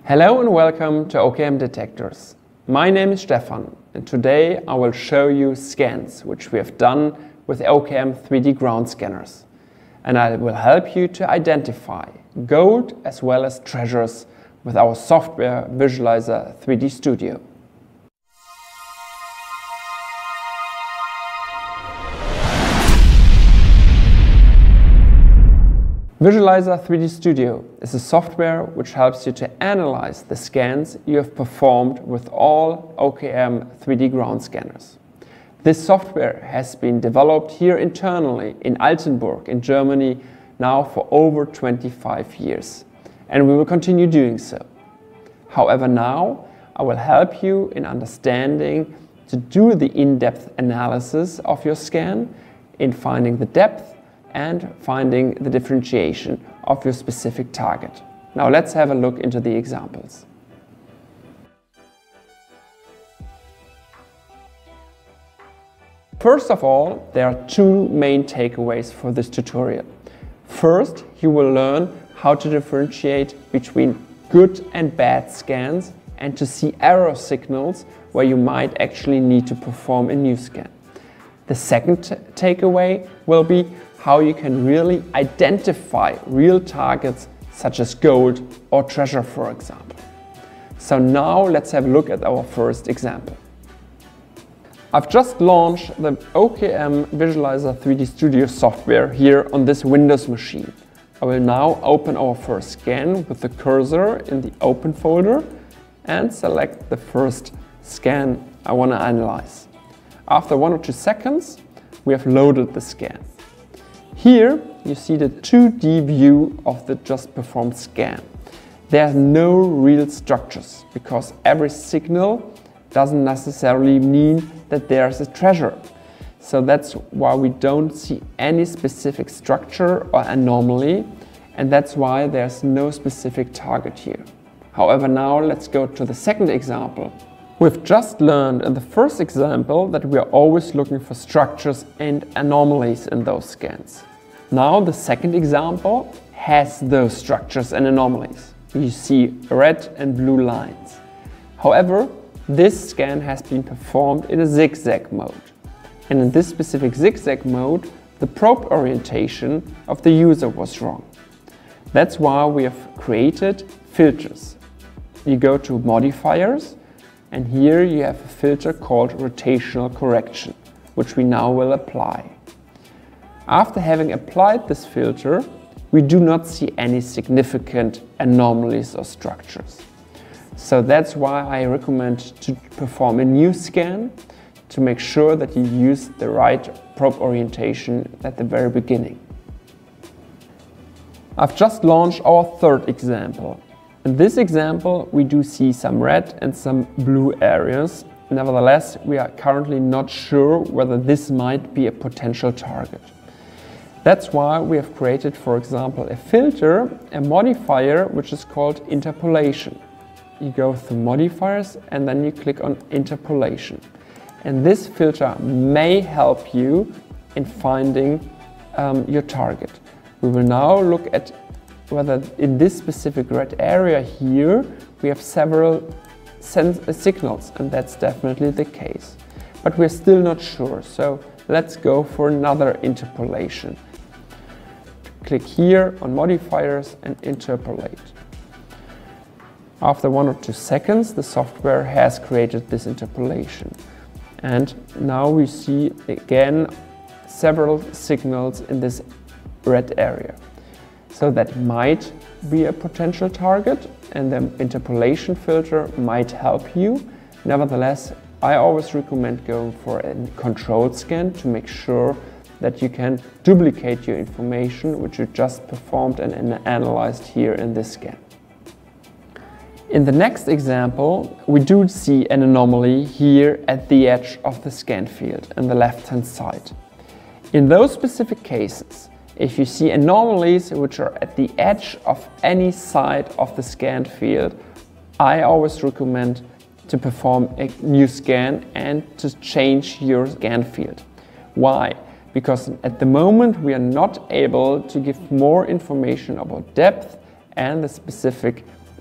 Hello and welcome to OKM Detectors. My name is Stefan and today I will show you scans which we have done with OKM 3D ground scanners. And I will help you to identify gold as well as treasures with our software Visualizer 3D Studio. Visualizer 3D Studio is a software which helps you to analyze the scans you have performed with all OKM 3D ground scanners. This software has been developed here internally in Altenburg in Germany now for over 25 years, and we will continue doing so. However, now I will help you in understanding to do the in-depth analysis of your scan, in finding the depth and finding the differentiation of your specific target. Now let's have a look into the examples. First of all, there are two main takeaways for this tutorial. First, you will learn how to differentiate between good and bad scans and to see error signals where you might actually need to perform a new scan. The second takeaway will be how you can really identify real targets such as gold or treasure, for example. So now let's have a look at our first example. I've just launched the OKM Visualizer 3D Studio software here on this Windows machine. I will now open our first scan with the cursor in the Open folder and select the first scan I want to analyze. After 1 or 2 seconds, we have loaded the scan. Here you see the 2D view of the just performed scan. There are no real structures because every signal doesn't necessarily mean that there's a treasure. So that's why we don't see any specific structure or anomaly, and that's why there's no specific target here. However, now let's go to the second example. We've just learned in the first example that we are always looking for structures and anomalies in those scans. Now the second example has those structures and anomalies. You see red and blue lines. However, this scan has been performed in a zigzag mode. And in this specific zigzag mode, the probe orientation of the user was wrong. That's why we have created filters. You go to modifiers, and here you have a filter called rotational correction, which we now will apply. After having applied this filter, we do not see any significant anomalies or structures. So that's why I recommend to perform a new scan to make sure that you use the right probe orientation at the very beginning. I've just launched our third example. In this example, we do see some red and some blue areas. Nevertheless, we are currently not sure whether this might be a potential target. That's why we have created, for example, a filter, a modifier, which is called interpolation. You go through modifiers and then you click on interpolation. And this filter may help you in finding your target. We will now look at whether in this specific red area here we have several signals, and that's definitely the case. But we're still not sure, so let's go for another interpolation. Click here on modifiers and interpolate. After 1 or 2 seconds, the software has created this interpolation. And now we see again several signals in this red area. So that might be a potential target, and the interpolation filter might help you. Nevertheless, I always recommend going for a controlled scan to make sure that you can duplicate your information which you just performed and analyzed here in this scan. In the next example, we do see an anomaly here at the edge of the scan field on the left-hand side. In those specific cases, if you see anomalies which are at the edge of any side of the scanned field, I always recommend to perform a new scan and to change your scan field. Why? Because at the moment we are not able to give more information about depth and the specific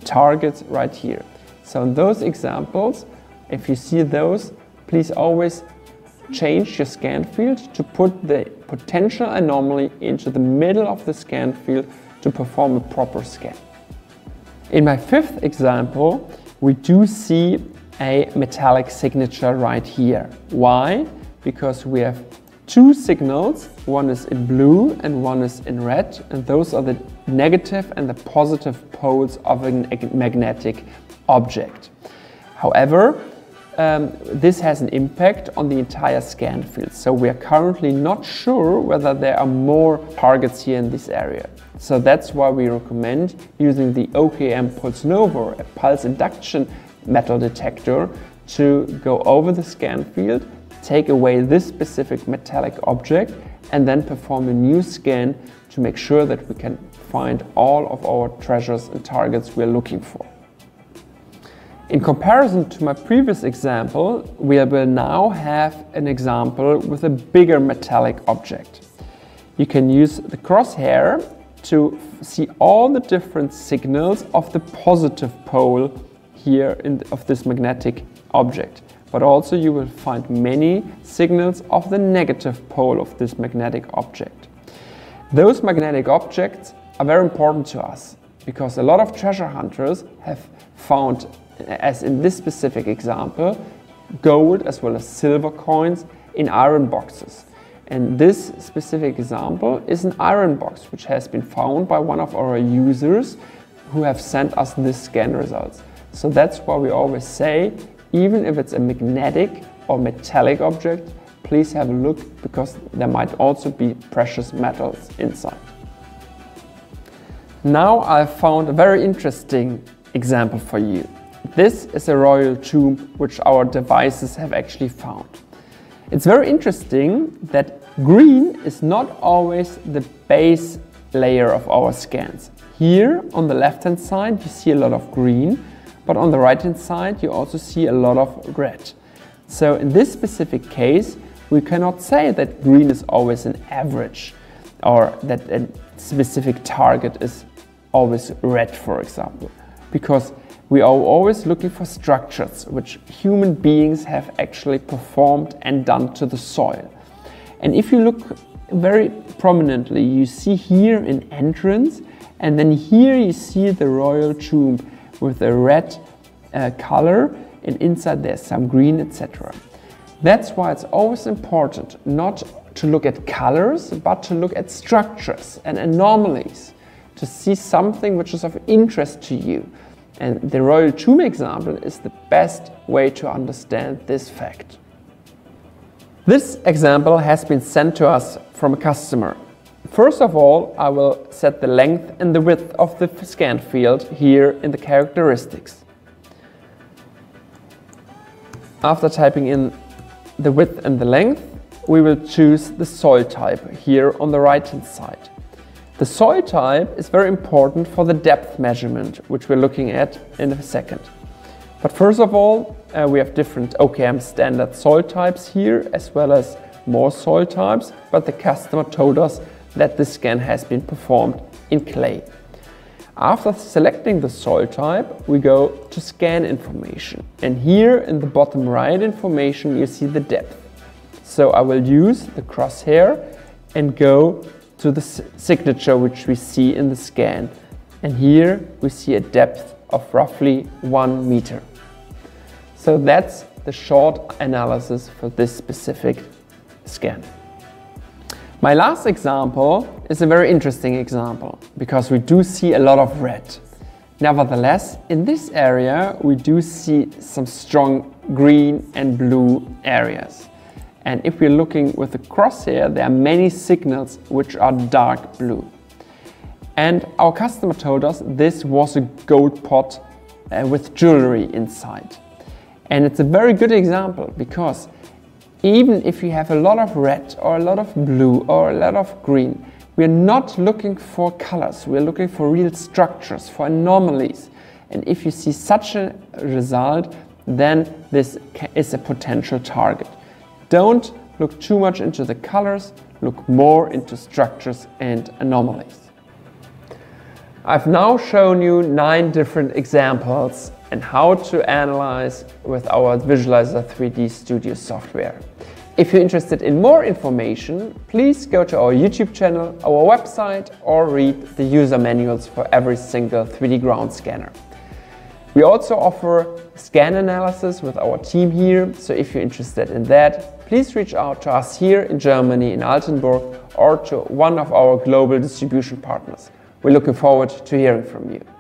targets right here. So in those examples, if you see those, please always change your scan field to put the potential anomaly into the middle of the scan field to perform a proper scan. In my fifth example, we do see a metallic signature right here. Why? Because we have two signals, one is in blue and one is in red, and those are the negative and the positive poles of a magnetic object. However, this has an impact on the entire scan field, so we are currently not sure whether there are more targets here in this area. So that's why we recommend using the OKM Pulse Nova, a pulse induction metal detector, to go over the scan field, take away this specific metallic object, and then perform a new scan to make sure that we can find all of our treasures and targets we're looking for. In comparison to my previous example, we will now have an example with a bigger metallic object. You can use the crosshair to see all the different signals of the positive pole here of this magnetic object. But also you will find many signals of the negative pole of this magnetic object. Those magnetic objects are very important to us because a lot of treasure hunters have found, as in this specific example, gold as well as silver coins in iron boxes. And this specific example is an iron box which has been found by one of our users who have sent us this scan results. So that's why we always say, even if it's a magnetic or metallic object, please have a look because there might also be precious metals inside. Now I've found a very interesting example for you. This is a royal tomb which our devices have actually found. It's very interesting that green is not always the base layer of our scans. Here on the left hand side you see a lot of green, but on the right hand side you also see a lot of red. So in this specific case we cannot say that green is always an average or that a specific target is always red, for example, because we are always looking for structures which human beings have actually performed and done to the soil. And if you look very prominently, you see here an entrance, and then here you see the royal tomb with a red color, and inside there's some green, etc. That's why it's always important not to look at colors, but to look at structures and anomalies, to see something which is of interest to you. And the royal tomb example is the best way to understand this fact. This example has been sent to us from a customer. First of all, I will set the length and the width of the scan field here in the characteristics. After typing in the width and the length, we will choose the soil type here on the right hand side. The soil type is very important for the depth measurement, which we're looking at in a second. But first of all, we have different OKM standard soil types here, as well as more soil types, but the customer told us that the scan has been performed in clay. After selecting the soil type, we go to scan information. And here in the bottom right information, you see the depth. So I will use the crosshair and go to the signature which we see in the scan. And here we see a depth of roughly 1 meter. So that's the short analysis for this specific scan. My last example is a very interesting example because we do see a lot of red. Nevertheless, in this area we do see some strong green and blue areas. And if we're looking with the crosshair, there are many signals which are dark blue. And our customer told us this was a gold pot with jewelry inside. And it's a very good example because even if you have a lot of red or a lot of blue or a lot of green, we're not looking for colors, we're looking for real structures, for anomalies. And if you see such a result, then this is a potential target. Don't look too much into the colors, look more into structures and anomalies. I've now shown you 9 different examples and how to analyze with our Visualizer 3D Studio software. If you're interested in more information, please go to our YouTube channel, our website, or read the user manuals for every single 3D ground scanner. We also offer scan analysis with our team here, so if you're interested in that, please reach out to us here in Germany, in Altenburg, or to one of our global distribution partners. We're looking forward to hearing from you.